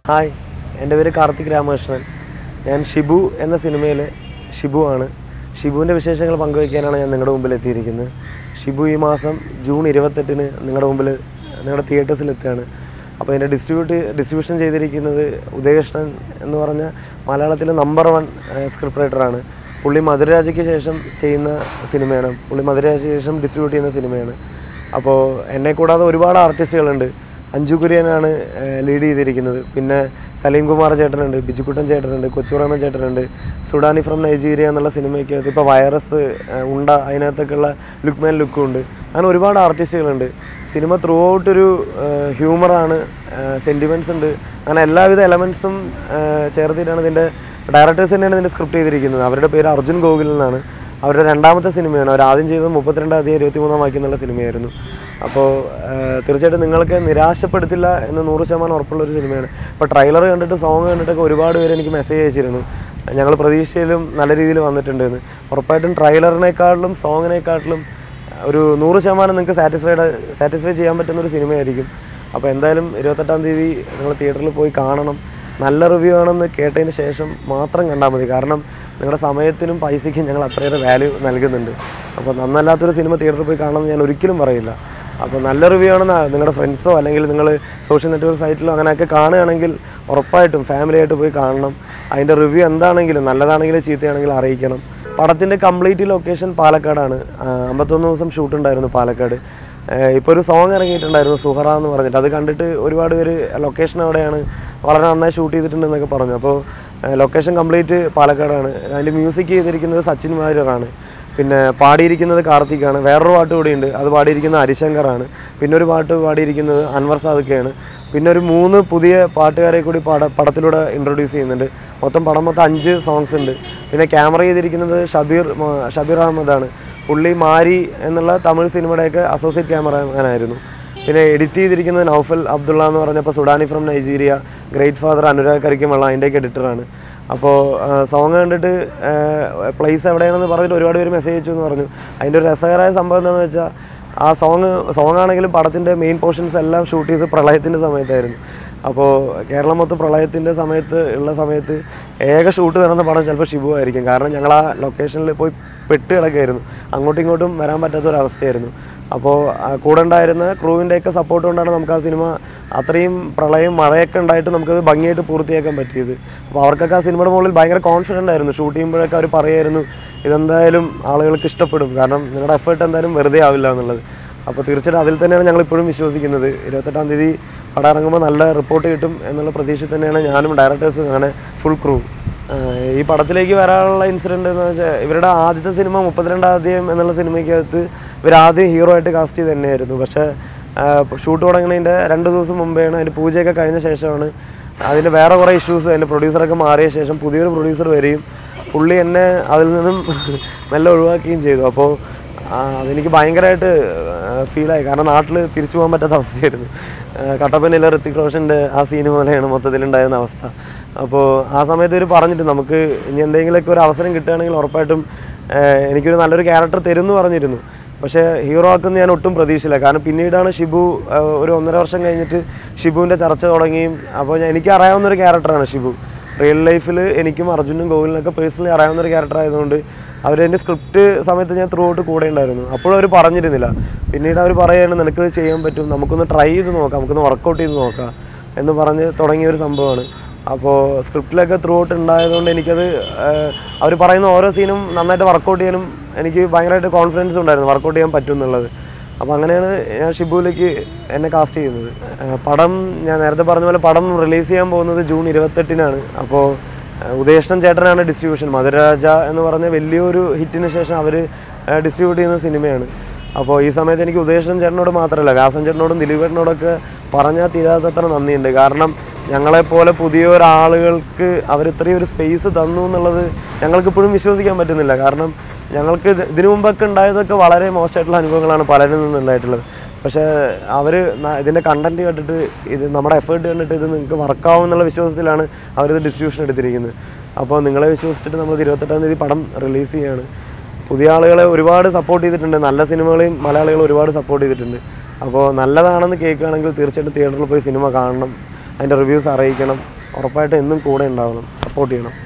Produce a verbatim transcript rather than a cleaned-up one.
Hi, എൻ്റെ പേര് കാർത്തിക് രാമകൃഷ്ണൻ. ഞാൻ ഷിബു എന്ന സിനിമയിലെ ഷിബു ആണ്. ഷിബുവിൻ്റെ വിശേഷങ്ങൾ പങ്കുവയ്ക്കാനാണ് ഞാൻ നിങ്ങളുടെ മുമ്പിൽ എത്തിയിരിക്കുന്നത്. ഷിബു ഈ മാസം ജൂൺ ഇരുപത്തെട്ടിന് നിങ്ങളുടെ മുമ്പിൽ നിങ്ങളുടെ തിയേറ്റേഴ്സിലെത്തുകയാണ്. അപ്പോൾ ഇതിൻ്റെ ഡിസ്ട്രിബ്യൂട്ട് ഡിസ്ട്രിബ്യൂഷൻ ചെയ്തിരിക്കുന്നത് ഉദയകൃഷ്ണൻ എന്ന് പറഞ്ഞ മലയാളത്തിലെ നമ്പർ വൺ സ്ക്രിപ്റ്റ് റൈറ്ററാണ്. പുള്ളി മധുരരാജയ്ക്ക് ശേഷം ചെയ്യുന്ന സിനിമയാണ്. പുള്ളി മധുരരാജയ്ക്ക് ശേഷം ഡിസ്ട്രിബ്യൂട്ട് ചെയ്യുന്ന സിനിമയാണ്. അപ്പോൾ എന്നെ കൂടാതെ ഒരുപാട് ആർട്ടിസ്റ്റുകളുണ്ട്. അഞ്ജു കുര്യനാണ് ലീഡ് ചെയ്തിരിക്കുന്നത്. പിന്നെ സലീം കുമാർ ചേട്ടനുണ്ട്, ബിജുക്കുട്ടൻ ചേട്ടനുണ്ട്, കൊച്ചുറഹ്മാൻ ചേട്ടനുണ്ട്. സുഡാനി ഫ്രം നൈജീരിയ എന്നുള്ള സിനിമയ്ക്കകത്ത് ഇപ്പോൾ വൈറസ് ഉണ്ട, അതിനകത്തൊക്കെയുള്ള ലുക്ക്മാൻ ലുക്കും ഉണ്ട്. അങ്ങനെ ഒരുപാട് ആർട്ടിസ്റ്റുകളുണ്ട്. സിനിമ ത്രൂ ഔട്ടൊരു ഹ്യൂമറാണ്, സെൻറ്റിമെൻറ്റ്സ് ഉണ്ട്. അങ്ങനെ എല്ലാവിധ എലമെൻറ്റ്സും ചേർത്തിട്ടാണ് ഇതിൻ്റെ ഡയറക്ടേഴ്സ് തന്നെയാണ് ഇതിൻ്റെ സ്ക്രിപ്റ്റ് ചെയ്തിരിക്കുന്നത്. അവരുടെ പേര് അർജുൻ ഗോകുൽ എന്നാണ്. അവരുടെ രണ്ടാമത്തെ സിനിമയാണ്. അവർ ആദ്യം ചെയ്തത് മുപ്പത്തിരണ്ടാം തീയതി ഇരുപത്തി മൂന്നാം വാക്യം എന്നുള്ള സിനിമയായിരുന്നു. അപ്പോൾ തീർച്ചയായിട്ടും നിങ്ങൾക്ക് നിരാശപ്പെടുത്തില്ല എന്ന് നൂറ് ശതമാനം ഉറപ്പുള്ളൊരു സിനിമയാണ്. ഇപ്പോൾ ട്രെയിലർ കണ്ടിട്ട് സോങ് കണ്ടിട്ടൊക്കെ ഒരുപാട് പേര് എനിക്ക് മെസ്സേജ് അയച്ചിരുന്നു, ഞങ്ങൾ പ്രതീക്ഷയിലും നല്ല രീതിയിൽ വന്നിട്ടുണ്ടെന്ന്. ഉറപ്പായിട്ടും ട്രെയിലറിനേക്കാളിലും സോങ്ങിനേക്കാട്ടിലും ഒരു നൂറ് ശതമാനം നിങ്ങൾക്ക് സാറ്റിസ്ഫൈഡ് സാറ്റിസ്ഫൈ ചെയ്യാൻ പറ്റുന്നൊരു സിനിമയായിരിക്കും. അപ്പോൾ എന്തായാലും ഇരുപത്തെട്ടാം തീയതി നിങ്ങൾ തിയേറ്ററിൽ പോയി കാണണം. നല്ല റിവ്യൂ ആണെന്ന് കേട്ടതിന് ശേഷം മാത്രം കണ്ടാൽ മതി. കാരണം നിങ്ങളുടെ സമയത്തിനും പൈസയ്ക്കും ഞങ്ങൾ അത്രയേറെ വാല്യൂ നൽകുന്നുണ്ട്. അപ്പോൾ നന്നല്ലാത്തൊരു സിനിമ തിയേറ്ററിൽ പോയി കാണണമെന്ന് ഞാൻ ഒരിക്കലും പറയില്ല. അപ്പോൾ നല്ല റിവ്യൂ ആണെന്ന് നിങ്ങളുടെ ഫ്രണ്ട്സോ അല്ലെങ്കിൽ നിങ്ങൾ സോഷ്യൽ നെറ്റ്വർക്ക് സൈറ്റിലോ അങ്ങനെയൊക്കെ കാണുകയാണെങ്കിൽ ഉറപ്പായിട്ടും ഫാമിലിയായിട്ട് പോയി കാണണം. അതിൻ്റെ റിവ്യൂ എന്താണെങ്കിലും നല്ലതാണെങ്കിലും ചീത്തയാണെങ്കിലും അറിയിക്കണം. പടത്തിൻ്റെ കംപ്ലീറ്റ് ലൊക്കേഷൻ പാലക്കാടാണ്. അമ്പത്തൊന്ന് ദിവസം ഷൂട്ട് ഉണ്ടായിരുന്നു പാലക്കാട്. ഇപ്പോൾ ഒരു സോങ് ഇറങ്ങിയിട്ടുണ്ടായിരുന്നു സുഹറ എന്ന് പറഞ്ഞിട്ട്. അത് കണ്ടിട്ട് ഒരുപാട് പേര് ലൊക്കേഷൻ എവിടെയാണ്, വളരെ നന്നായി ഷൂട്ട് ചെയ്തിട്ടുണ്ടെന്നൊക്കെ പറഞ്ഞു. അപ്പോൾ ലൊക്കേഷൻ കംപ്ലീറ്റ് പാലക്കാടാണ്. അതിൻ്റെ മ്യൂസിക് ചെയ്തിരിക്കുന്നത് സച്ചിൻ വാര്യറാണ്. പിന്നെ പാടിയിരിക്കുന്നത് കാർത്തിക്കാണ്. വേറൊരു പാട്ട് കൂടിയുണ്ട്, അത് പാടിയിരിക്കുന്നത് ഹരിശങ്കറാണ്. പിന്നെ ഒരു പാട്ട് പാടിയിരിക്കുന്നത് അൻവർ സാദിഖയാണ്. പിന്നെ ഒരു മൂന്ന് പുതിയ പാട്ടുകാരെ കൂടി പട പടത്തിലൂടെ ഇൻട്രൊഡ്യൂസ് ചെയ്യുന്നുണ്ട്. മൊത്തം പടം മൊത്തം അഞ്ച് സോങ്സ് ഉണ്ട്. പിന്നെ ക്യാമറ ചെയ്തിരിക്കുന്നത് ഷബീർ ഷബീർ അഹമ്മദാണ്. പുള്ളി മാരി എന്നുള്ള തമിഴ് സിനിമയുടെയൊക്കെ അസോസിയേറ്റ് ക്യാമറമാനായിരുന്നു. പിന്നെ എഡിറ്റ് ചെയ്തിരിക്കുന്നത് നൗഫൽ അബ്ദുള്ള എന്ന് പറഞ്ഞപ്പോൾ Sudani from Nigeria, Great Father Anurag കരിക്കുമുള്ള അതിൻ്റെയൊക്കെ എഡിറ്ററാണ്. അപ്പോൾ സോങ് കണ്ടിട്ട് പ്ലേസ് എവിടെയാണെന്ന് പറഞ്ഞിട്ട് ഒരുപാട് പേര് മെസ്സേജ് അയച്ചു എന്ന് പറഞ്ഞു. അതിൻ്റെ ഒരു രസകരമായ സംഭവം എന്താണെന്ന് വെച്ചാൽ ആ സോങ് സോങ് ആണെങ്കിലും പടത്തിൻ്റെ മെയിൻ പോർഷൻസ് എല്ലാം ഷൂട്ട് ചെയ്ത് പ്രളയത്തിൻ്റെ സമയത്തായിരുന്നു. അപ്പോൾ കേരളം മൊത്തം പ്രളയത്തിൻ്റെ സമയത്ത് ഉള്ള സമയത്ത് ഏക ഷൂട്ട് നടന്ന പടം ചിലപ്പോൾ ഷിബു ആയിരിക്കും. കാരണം ഞങ്ങൾ ആ ലൊക്കേഷനിൽ പോയി പെട്ട് കിടക്കുകയായിരുന്നു. അങ്ങോട്ടും ഇങ്ങോട്ടും വരാൻ പറ്റാത്തൊരവസ്ഥയായിരുന്നു. അപ്പോൾ കൂടെ ഉണ്ടായിരുന്ന ക്രൂവിൻ്റെയൊക്കെ സപ്പോർട്ട് കൊണ്ടാണ് നമുക്ക് ആ സിനിമ അത്രയും പ്രളയം മഴയൊക്കെ ഉണ്ടായിട്ട് നമുക്കത് ഭംഗിയായിട്ട് പൂർത്തിയാക്കാൻ പറ്റിയത്. അപ്പോൾ അവർക്കൊക്കെ ആ സിനിമയുടെ മുകളിൽ ഭയങ്കര കോൺഫിഡൻ്റ് ആയിരുന്നു. ഷൂട്ട് ചെയ്യുമ്പോഴൊക്കെ അവർ പറയുമായിരുന്നു ഇതെന്തായാലും ആളുകൾക്ക് ഇഷ്ടപ്പെടും, കാരണം നിങ്ങളുടെ എഫേർട്ട് എന്തായാലും വെറുതെ ആവില്ല എന്നുള്ളത്. അപ്പോൾ തീർച്ചയായിട്ടും അതിൽ തന്നെയാണ് ഞങ്ങളിപ്പോഴും വിശ്വസിക്കുന്നത്. ഇരുപത്തെട്ടാം തീയതി പടം ഇറങ്ങുമ്പോൾ നല്ല റിപ്പോർട്ട് കിട്ടും എന്നുള്ള പ്രതീക്ഷ തന്നെയാണ് ഞാനും ഡയറക്ടേഴ്സും അങ്ങനെ ഫുൾ ക്രൂ. ഈ പടത്തിലേക്ക് വരാനുള്ള ഇൻസിഡൻറ്റ് എന്ന് വെച്ചാൽ ഇവരുടെ ആദ്യത്തെ സിനിമ മുപ്പത്തിരണ്ടാം എന്നുള്ള സിനിമയ്ക്കകത്ത് ഇവരാദ്യം ഹീറോ ആയിട്ട് കാസ്റ്റ് ചെയ്ത് തന്നെയായിരുന്നു. പക്ഷേ ഷൂട്ട് തുടങ്ങുന്നതിൻ്റെ രണ്ട് ദിവസം മുമ്പെയാണ്, അതിൻ്റെ പൂജയൊക്കെ കഴിഞ്ഞ ശേഷമാണ് അതിൻ്റെ വേറെ കുറേ ഇഷ്യൂസ്, അതിൻ്റെ പ്രൊഡ്യൂസറൊക്കെ മാറിയ ശേഷം പുതിയൊരു പ്രൊഡ്യൂസർ വരികയും പുള്ളി എന്നെ അതിൽ നിന്നും മെല്ലെ ഒഴിവാക്കുകയും ചെയ്തു. അപ്പോൾ അതെനിക്ക് ഭയങ്കരമായിട്ട് ഫീലായി. കാരണം നാട്ടിൽ തിരിച്ചു പോകാൻ പറ്റാത്ത അവസ്ഥയായിരുന്നു. കട്ടപ്പനയിലെ ഋത്തിക് റോഷൻ്റെ ആ സീന് പോലെയാണ് മൊത്തത്തിലുണ്ടായിരുന്ന അവസ്ഥ. അപ്പോൾ ആ സമയത്ത് ഇവർ പറഞ്ഞിട്ട് നമുക്ക് ഇനി എന്തെങ്കിലുമൊക്കെ ഒരു അവസരം കിട്ടുകയാണെങ്കിൽ ഉറപ്പായിട്ടും എനിക്കൊരു നല്ലൊരു ക്യാരക്ടർ തരും എന്ന് പറഞ്ഞിരുന്നു. പക്ഷേ ഹീറോ ആക്കുന്ന ഞാൻ ഒട്ടും പ്രതീക്ഷയില്ല. കാരണം പിന്നീടാണ് ഷിബു ഒരു ഒന്നര വർഷം കഴിഞ്ഞിട്ട് ഷിബുവിൻ്റെ ചർച്ച തുടങ്ങിയും. അപ്പോൾ ഞാൻ എനിക്ക് അറിയാവുന്നൊരു ക്യാരക്ടറാണ് ഷിബു. റിയൽ ലൈഫിൽ എനിക്കും അർജുനും ഗോകുലിനൊക്കെ പേഴ്സണലി അറിയാവുന്നൊരു ക്യാരക്ടർ ആയതുകൊണ്ട് അവരെൻ്റെ സ്ക്രിപ്റ്റ് സമയത്ത് ഞാൻ ത്രൂ ഔട്ട് കൂടെ ഉണ്ടായിരുന്നു. അപ്പോഴും അവർ പറഞ്ഞിരുന്നില്ല. പിന്നീട് അവർ പറയുകയാണ് നിനക്കത് ചെയ്യാൻ പറ്റും, നമുക്കൊന്ന് ട്രൈ ചെയ്ത് നോക്കാം, നമുക്കൊന്ന് വർക്കൗട്ട് ചെയ്ത് നോക്കാം എന്ന് പറഞ്ഞ് തുടങ്ങിയൊരു സംഭവമാണ്. അപ്പോൾ സ്ക്രിപ്റ്റിലൊക്കെ ത്രൂ ഔട്ട് ഉണ്ടായതുകൊണ്ട് എനിക്കത് അവർ പറയുന്ന ഓരോ സീനും നന്നായിട്ട് വർക്കൗട്ട് ചെയ്യാനും എനിക്ക് ഭയങ്കരമായിട്ട് കോൺഫിഡൻസ് ഉണ്ടായിരുന്നു, വർക്കൗട്ട് ചെയ്യാൻ പറ്റും എന്നുള്ളത്. അപ്പോൾ അങ്ങനെയാണ് ഞാൻ ഷിബുവിലേക്ക് എന്നെ കാസ്റ്റ് ചെയ്യുന്നത്. പടം ഞാൻ നേരത്തെ പറഞ്ഞ പോലെ പടം റിലീസ് ചെയ്യാൻ പോകുന്നത് ജൂൺ ഇരുപത്തെട്ടിനാണ്. അപ്പോൾ ഉദയകൃഷ്ണൻ ചേട്ടനാണ് ഡിസ്ട്രിബ്യൂഷൻ. മധുരരാജ എന്ന് പറഞ്ഞ വലിയൊരു ഹിറ്റിന് ശേഷം അവർ ഡിസ്ട്രിബ്യൂട്ട് ചെയ്യുന്ന സിനിമയാണ്. അപ്പോൾ ഈ സമയത്ത് എനിക്ക് ഉദയകൃഷ്ണൻ ചേട്ടനോട് മാത്രമല്ല വ്യാസൻ ചേട്ടനോടും ദിലീപ് ചേട്ടനോടൊക്കെ പറഞ്ഞാൽ തീരാത്തത്ര നന്ദിയുണ്ട്. കാരണം ഞങ്ങളെപ്പോലെ പുതിയ ഒരാളുകൾക്ക് അവർ ഇത്രയും ഒരു സ്പേസ് തന്നു എന്നുള്ളത് ഞങ്ങൾക്കിപ്പോഴും വിശ്വസിക്കാൻ പറ്റുന്നില്ല. കാരണം ഞങ്ങൾക്ക് ഇതിനു മുമ്പൊക്കെ ഉണ്ടായതൊക്കെ വളരെ മോശമായിട്ടുള്ള അനുഭവങ്ങളാണ് പലരിൽ നിന്നുണ്ടായിട്ടുള്ളത്. പക്ഷേ അവർ ഇതിൻ്റെ കണ്ടൻറ്റ് കണ്ടിട്ട് ഇത് നമ്മുടെ എഫേർട്ട് കണ്ടിട്ട് ഇത് നിങ്ങൾക്ക് വർക്കാവും എന്നുള്ള വിശ്വാസത്തിലാണ് അവരിത് ഡിസ്ട്രിബ്യൂഷൻ എടുത്തിരിക്കുന്നത്. അപ്പോൾ നിങ്ങളെ വിശ്വസിച്ചിട്ട് നമ്മൾ ഇരുപത്തെട്ടാം തീയതി പടം റിലീസ് ചെയ്യുകയാണ്. പുതിയ ആളുകളെ ഒരുപാട് സപ്പോർട്ട് ചെയ്തിട്ടുണ്ട്, നല്ല സിനിമകളെയും മലയാളികൾ ഒരുപാട് സപ്പോർട്ട് ചെയ്തിട്ടുണ്ട്. അപ്പോൾ നല്ലതാണെന്ന് കേൾക്കുകയാണെങ്കിൽ തീർച്ചയായിട്ടും തിയേറ്ററിൽ പോയി സിനിമ കാണണം, അതിൻ്റെ റിവ്യൂസ് അറിയിക്കണം. ഉറപ്പായിട്ടും എന്നും കൂടെ ഉണ്ടാവണം, സപ്പോർട്ട് ചെയ്യണം.